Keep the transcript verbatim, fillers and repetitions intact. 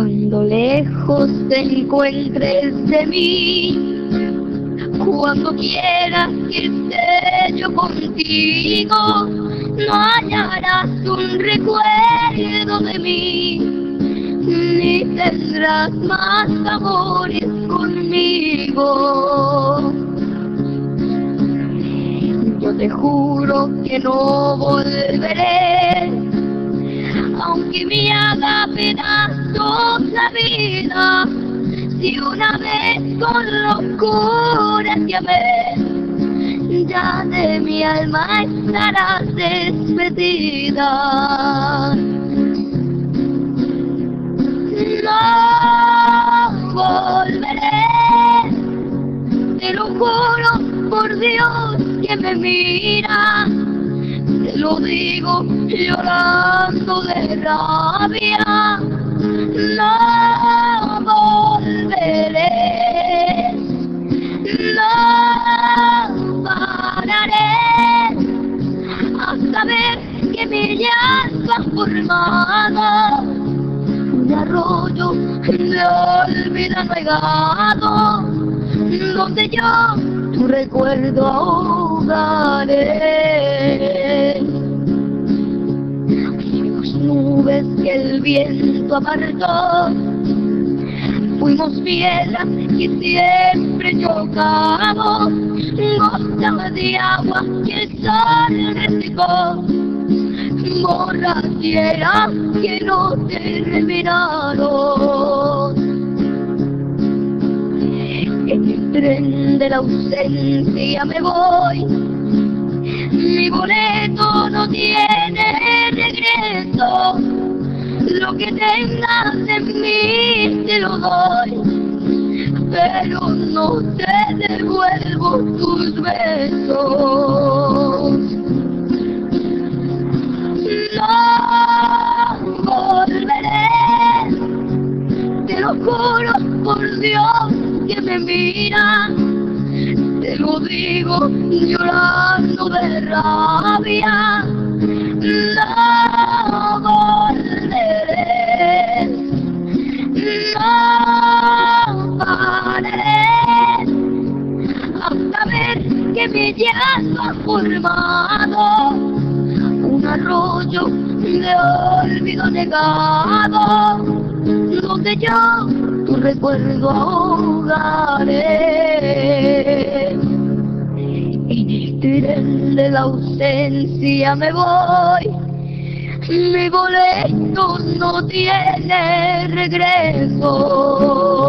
Cuando lejos te encuentres de mí, cuando quieras que esté yo contigo, no hallarás un recuerdo de mí, ni tendrás más amores conmigo. Yo te juro que no volveré, aunque me haga pedazos la vida. Si una vez con locura te amé, ya de mi alma estarás despedida. No volveré, te lo juro por Dios que me mira, te lo digo llorando de rabia. No volveré, no pararé hasta ver que mi llanto ha formado un arroyo de olvido anegado, donde yo tu recuerdo ahogaré. Fuimos nubes que el viento apartó, fuimos piedras que siempre chocamos, gotas de agua que el sol recicló, borracheras que no terminaron. En el tren de la ausencia me voy, mi boleto no tiene regreso, lo que tengas de mí te lo doy, pero no te devuelvo tus besos. No volveré, te lo juro por Dios que me mira, te lo digo llorando de rabia. No volveré, no pararé hasta ver que mi llanto ha formado un arroyo de olvido negado, donde yo tu recuerdo ahogaré. En el tren de la ausencia me voy, mi boleto no tiene regreso.